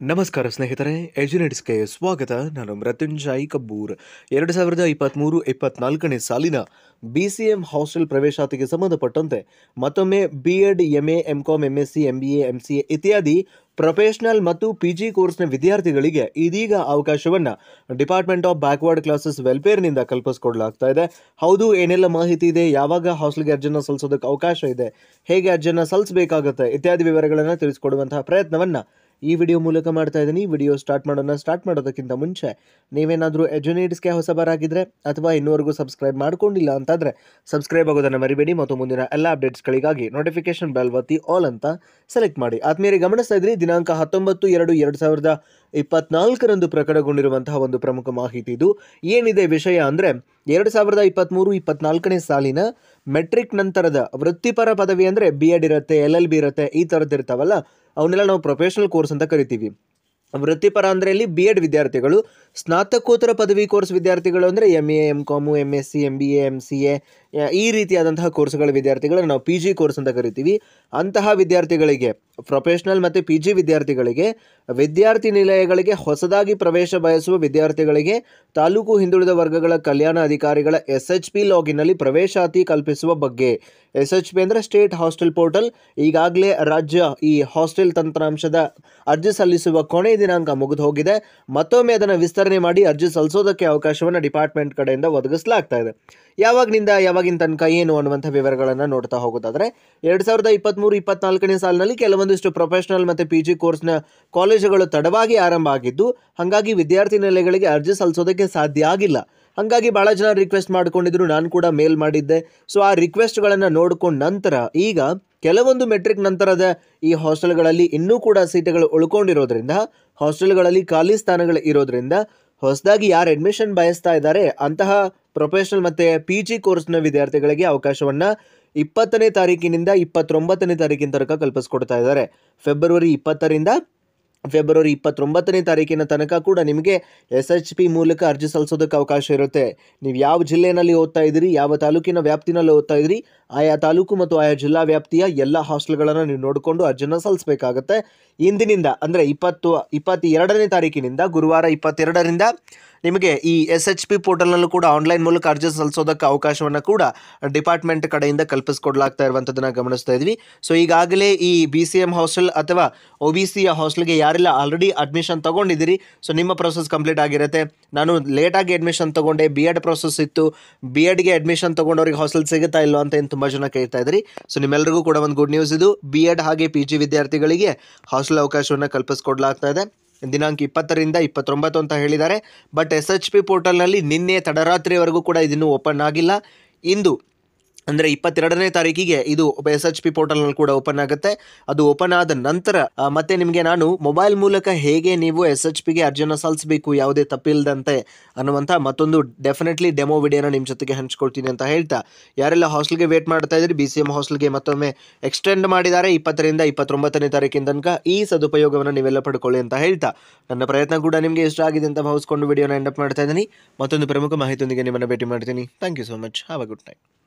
ನಮಸ್ಕಾರ ಸ್ನೇಹಿತರೆ, ಎಜುನೆಟ್ಸ್ಗೆ ಸ್ವಾಗತ. ನಾನು ಮೃತ್ಯುಂಜಯ್ ಕಬ್ಬೂರ್. 2023-24ನೇ ಸಾಲಿನ BCM ಹಾಸ್ಟೆಲ್ ಪ್ರವೇಶಾತಿಗೆ ಸಂಬಂಧಪಟ್ಟಂತೆ ಮತ್ತೊಮ್ಮೆ BEd, MA, MCom, MSc, MBA, MCA ಇತ್ಯಾದಿ ಪ್ರೊಫೆಷನಲ್ ಮತ್ತು PG ಕೋರ್ಸ್ನ ವಿದ್ಯಾರ್ಥಿಗಳಿಗೆ ಇದೀಗ ಅವಕಾಶವನ್ನು ಡಿಪಾರ್ಟ್ಮೆಂಟ್ ಆಫ್ ಬ್ಯಾಕ್ವರ್ಡ್ ಕ್ಲಾಸಸ್ ವೆಲ್ಫೇರ್ನಿಂದ ಕಲ್ಪಿಸಿಕೊಡಲಾಗ್ತಾ ಇದೆ. ಹೌದು, ಏನೆಲ್ಲ ಮಾಹಿತಿ ಇದೆ, ಯಾವಾಗ ಹಾಸ್ಟೆಲ್ಗೆ ಅರ್ಜಿಯನ್ನು ಸಲ್ಲಿಸೋದಕ್ಕೆ ಅವಕಾಶ ಇದೆ, ಹೇಗೆ ಅರ್ಜಿಯನ್ನು ಸಲ್ಲಿಸಬೇಕಾಗುತ್ತೆ ಇತ್ಯಾದಿ ವಿವರಗಳನ್ನು ತಿಳಿಸಿಕೊಡುವಂತಹ ಪ್ರಯತ್ನವನ್ನು ಈ ವಿಡಿಯೋ ಮೂಲಕ ಮಾಡ್ತಾ ಇದ್ದೀನಿ. ವಿಡಿಯೋ ಸ್ಟಾರ್ಟ್ ಮಾಡೋದಕ್ಕಿಂತ ಮುಂಚೆ ನೀವೇನಾದರೂ ಎಜುನೇಟ್ಸ್ಗೆ ಹೊಸಬರಾಗಿದ್ದರೆ ಅಥವಾ ಇನ್ನೂವರೆಗೂ ಸಬ್ಸ್ಕ್ರೈಬ್ ಮಾಡ್ಕೊಂಡಿಲ್ಲ ಅಂತಾದರೆ ಸಬ್ಸ್ಕ್ರೈಬ್ ಆಗೋದನ್ನು ಮರಿಬೇಡಿ ಮತ್ತು ಮುಂದಿನ ಎಲ್ಲ ಅಪ್ಡೇಟ್ಸ್ಗಳಿಗಾಗಿ ನೋಟಿಫಿಕೇಶನ್ ಬೆಲ್ ಒತ್ತಿ ಆಲ್ ಅಂತ ಸೆಲೆಕ್ಟ್ ಮಾಡಿ. ಆತ್ಮೀಯರೇ, ಗಮನಿಸ್ತಾ ಇದ್ರಿ, ದಿನಾಂಕ 19/2/2024 ಪ್ರಕಟಗೊಂಡಿರುವಂತಹ ಒಂದು ಪ್ರಮುಖ ಮಾಹಿತಿ ಇದು. ಏನಿದೆ ವಿಷಯ ಅಂದರೆ 2023-24ನೇ ಸಾಲಿನ ಮೆಟ್ರಿಕ್ ನಂತರದ ವೃತ್ತಿಪರ ಪದವಿ ಅಂದರೆ BEd ಇರುತ್ತೆ, LLB ಇರುತ್ತೆ, ಈ ಥರದ್ದು ಇರ್ತಾವಲ್ಲ, ಅವನ್ನೆಲ್ಲ ನಾವು ಪ್ರೊಫೆಷನಲ್ ಕೋರ್ಸ್ ಅಂತ ಕರಿತೀವಿ. ವೃತ್ತಿಪರ ಅಂದರೆ ಇಲ್ಲಿ BEd ವಿದ್ಯಾರ್ಥಿಗಳು, ಸ್ನಾತಕೋತ್ತರ ಪದವಿ ಕೋರ್ಸ್ ವಿದ್ಯಾರ್ಥಿಗಳು ಅಂದರೆ MA, MCom, MSc, MBA, MCA ಈ ರೀತಿಯಾದಂತಹ ಕೋರ್ಸ್ಗಳ ವಿದ್ಯಾರ್ಥಿಗಳನ್ನು ನಾವು PG ಕೋರ್ಸ್ ಅಂತ ಕರಿತೀವಿ. ಅಂತಹ ವಿದ್ಯಾರ್ಥಿಗಳಿಗೆ, ಪ್ರೊಫೆಷನಲ್ ಮತ್ತು PG ವಿದ್ಯಾರ್ಥಿಗಳಿಗೆ, ವಿದ್ಯಾರ್ಥಿ ನಿಲಯಗಳಿಗೆ ಹೊಸದಾಗಿ ಪ್ರವೇಶ ಬಯಸುವ ವಿದ್ಯಾರ್ಥಿಗಳಿಗೆ ತಾಲೂಕು ಹಿಂದುಳಿದ ವರ್ಗಗಳ ಕಲ್ಯಾಣ ಅಧಿಕಾರಿಗಳ SHP ಲಾಗಿನ್ನಲ್ಲಿ ಪ್ರವೇಶಾತಿ ಕಲ್ಪಿಸುವ ಬಗ್ಗೆ. SHP ಅಂದರೆ ಸ್ಟೇಟ್ ಹಾಸ್ಟೆಲ್ ಪೋರ್ಟಲ್. ಈಗಾಗಲೇ ರಾಜ್ಯ ಈ ಹಾಸ್ಟೆಲ್ ತಂತ್ರಾಂಶದ ಅರ್ಜಿ ಸಲ್ಲಿಸುವ ಕೊನೆ ದಿನಾಂಕ ಮುಗಿದು ಹೋಗಿದೆ. ಮತ್ತೊಮ್ಮೆ ಅದನ್ನು ವಿಸ್ತರಣೆ ಮಾಡಿ ಅರ್ಜಿ ಸಲ್ಲಿಸೋದಕ್ಕೆ ಅವಕಾಶವನ್ನು ಡಿಪಾರ್ಟ್ಮೆಂಟ್ ಕಡೆಯಿಂದ ಒದಗಿಸಲಾಗ್ತಾ ಇದೆ. ಯಾವಾಗಿನ ತನಕ ಏನು ಅನ್ನುವಂಥ ವಿವರಗಳನ್ನು ನೋಡ್ತಾ ಹೋಗೋದಾದರೆ 2023-24ನೇ ಸಾಲಿನಲ್ಲಿ ಕೆಲವೊಂದಿಷ್ಟು ಪ್ರೊಫೆಷನಲ್ ಮತ್ತು PG ಕೋರ್ಸ್ನ ಕಾಲೇಜುಗಳು ತಡವಾಗಿ ಆರಂಭ ಆಗಿದ್ದು, ಹಾಗಾಗಿ ವಿದ್ಯಾರ್ಥಿ ನಿಲಯಗಳಿಗೆ ಅರ್ಜಿ ಸಲ್ಲಿಸೋದಕ್ಕೆ ಸಾಧ್ಯ ಆಗಿಲ್ಲ. ಹಾಗಾಗಿ ಭಾಳ ಜನ ರಿಕ್ವೆಸ್ಟ್ ಮಾಡ್ಕೊಂಡಿದ್ರು, ನಾನು ಕೂಡ ಮೇಲ್ ಮಾಡಿದ್ದೆ. ಸೊ ಆ ರಿಕ್ವೆಸ್ಟ್ಗಳನ್ನು ನೋಡ್ಕೊಂಡ ನಂತರ ಈಗ ಕೆಲವೊಂದು ಮೆಟ್ರಿಕ್ ನಂತರದ ಈ ಹಾಸ್ಟೆಲ್ಗಳಲ್ಲಿ ಇನ್ನೂ ಕೂಡ ಸೀಟುಗಳು ಉಳ್ಕೊಂಡಿರೋದ್ರಿಂದ, ಹಾಸ್ಟೆಲ್ಗಳಲ್ಲಿ ಖಾಲಿ ಸ್ಥಾನಗಳು ಇರೋದ್ರಿಂದ ಹೊಸದಾಗಿ ಯಾರು ಅಡ್ಮಿಷನ್ ಬಯಸ್ತಾ ಇದ್ದಾರೆ ಅಂತಹ ಪ್ರೊಫೆಷನಲ್ ಮತ್ತು PG ಕೋರ್ಸ್ನ ವಿದ್ಯಾರ್ಥಿಗಳಿಗೆ ಅವಕಾಶವನ್ನು 20ನೇ ತಾರೀಕಿನಿಂದ 29ನೇ ತಾರೀಕಿನ ತನಕ ಕಲ್ಪಿಸ್ಕೊಡ್ತಾ ಇದ್ದಾರೆ. ಫೆಬ್ರವರಿ 20ರಿಂದ ಫೆಬ್ರವರಿ 29ನೇ ತಾರೀಕಿನ ತನಕ ಕೂಡ ನಿಮಗೆ SHP ಮೂಲಕ ಅರ್ಜಿ ಸಲ್ಲಿಸೋದಕ್ಕೆ ಅವಕಾಶ ಇರುತ್ತೆ. ನೀವು ಯಾವ ಜಿಲ್ಲೆಯಲ್ಲಿ ಓದ್ತಾ ಇದ್ದೀರಿ, ಯಾವ ತಾಲೂಕಿನ ವ್ಯಾಪ್ತಿನಲ್ಲಿ ಓದ್ತಾ ಇದ್ದೀರಿ, ಆಯಾ ತಾಲೂಕು ಮತ್ತು ಆಯಾ ಜಿಲ್ಲಾ ವ್ಯಾಪ್ತಿಯ ಎಲ್ಲ ಹಾಸ್ಟೆಲ್ಗಳನ್ನು ನೀವು ನೋಡಿಕೊಂಡು ಅರ್ಜಿನ ಸಲ್ಲಿಸಬೇಕಾಗತ್ತೆ. ಇಂದಿನಿಂದ ಅಂದರೆ 22ನೇ ತಾರೀಕಿನಿಂದ, ಗುರುವಾರ 22ರಿಂದ ನಿಮಗೆ ಈ SHP ಪೋರ್ಟಲ್ನಲ್ಲೂ ಕೂಡ ಆನ್ಲೈನ್ ಮೂಲಕ ಅರ್ಜಿ ಸಲ್ಲಿಸೋದಕ್ಕೆ ಅವಕಾಶವನ್ನು ಕೂಡ ಡಿಪಾರ್ಟ್ಮೆಂಟ್ ಕಡೆಯಿಂದ ಕಲ್ಪಿಸ್ಕೊಡ್ಲಾಗ್ತಾ ಇರುವಂಥದ್ದನ್ನು ಗಮನಿಸ್ತಾ ಇದ್ವಿ. ಸೊ ಈಗಾಗಲೇ ಈ BCM ಹಾಸ್ಟೆಲ್ ಅಥವಾ OBC ಹಾಸ್ಟೆಲ್ಗೆ ಯಾರೆಲ್ಲ ಆಲ್ರೆಡಿ ಅಡ್ಮಿಷನ್ ತೊಗೊಂಡಿದ್ದೀರಿ, ಸೊ ನಿಮ್ಮ ಪ್ರೊಸೆಸ್ ಕಂಪ್ಲೀಟ್ ಆಗಿರುತ್ತೆ. ನಾನು ಲೇಟಾಗಿ ಅಡ್ಮಿಷನ್ ತೊಗೊಂಡೆ, BEd ಪ್ರೊಸೆಸ್ ಇತ್ತು, BEdಗೆ ಅಡ್ಮಿಷನ್ ತೊಗೊಂಡವ್ರಿಗೆ ಹಾಸ್ಟೆಲ್ ಸಿಗುತ್ತಾ ಇಲ್ಲೋ ಅಂತ ಏನು ತುಂಬ ಜನ ಕೇಳ್ತಾ ಇದ್ರಿ. ಸೊ ನಿಮ್ಮೆಲ್ಲರಿಗೂ ಕೂಡ ಒಂದು ಗುಡ್ ನ್ಯೂಸ್ ಇದು. BEd ಹಾಗೆ PG ವಿದ್ಯಾರ್ಥಿಗಳಿಗೆ ಹಾಸ್ಟೆಲ್ ಅವಕಾಶವನ್ನು ಕಲ್ಪಿಸ್ಕೊಡ್ಲಾಗ್ತಾ ಇದೆ. ದಿನಾಂಕ 20ರಿಂದ 29 ಅಂತ ಹೇಳಿದ್ದಾರೆ. ಬಟ್ SHP ಪೋರ್ಟಲ್ನಲ್ಲಿ ನಿನ್ನೆ ತಡರಾತ್ರಿವರೆಗೂ ಕೂಡ ಇದನ್ನು ಓಪನ್ ಆಗಿಲ್ಲ. ಇಂದು ಅಂದರೆ 22ನೇ ತಾರೀಕಿಗೆ ಇದು SHP ಪೋರ್ಟಲ್ನಲ್ಲಿ ಕೂಡ ಓಪನ್ ಆಗುತ್ತೆ. ಅದು ಓಪನ್ ಆದ ನಂತರ ಮತ್ತೆ ನಿಮಗೆ ನಾನು ಮೊಬೈಲ್ ಮೂಲಕ ಹೇಗೆ ನೀವು SHPಗೆ ಅರ್ಜಿಯನ್ನು ಸಲ್ಲಿಸಬೇಕು ಯಾವುದೇ ತಪ್ಪಿಲ್ಲದಂತೆ ಅನ್ನುವಂಥ ಮತ್ತೊಂದು ಡೆಫಿನೆಟ್ಲಿ ಡೆಮೋ ವಿಡಿಯೋನ ನಿಮ್ಮ ಜೊತೆಗೆ ಹಂಚ್ಕೊಳ್ತೀನಿ ಅಂತ ಹೇಳ್ತಾ, ಯಾರೆಲ್ಲ ಹಾಸ್ಟೆಲ್ಗೆ ವೇಟ್ ಮಾಡ್ತಾ ಇದ್ದೀರಿ, BCM ಹಾಸ್ಟೆಲ್ಗೆ ಮತ್ತೊಮ್ಮೆ ಎಕ್ಸ್ಟೆಂಡ್ ಮಾಡಿದ್ದಾರೆ 20ರಿಂದ 29ನೇ ತಾರೀಕಿನ ತನಕ. ಈ ಸದುಪಯೋಗವನ್ನು ನೀವೆಲ್ಲ ಪಡ್ಕೊಳ್ಳಿ ಅಂತ ಹೇಳ್ತಾ, ನನ್ನ ಪ್ರಯತ್ನ ಕೂಡ ನಿಮಗೆ ಇಷ್ಟ ಆಗಿದೆ ಅಂತ ಭಾವಿಸ್ಕೊಂಡು ವಿಡಿಯೋನ ಎಂಡ್ ಅಪ್ ಮಾಡ್ತಾ ಇದ್ದೀನಿ. ಮತ್ತೊಂದು ಪ್ರಮುಖ ಮಾಹಿತಿಯೊಂದಿಗೆ ನಿಮ್ಮನ್ನು ಭೇಟಿ ಮಾಡ್ತೀನಿ. Thank you so much. Have a good night.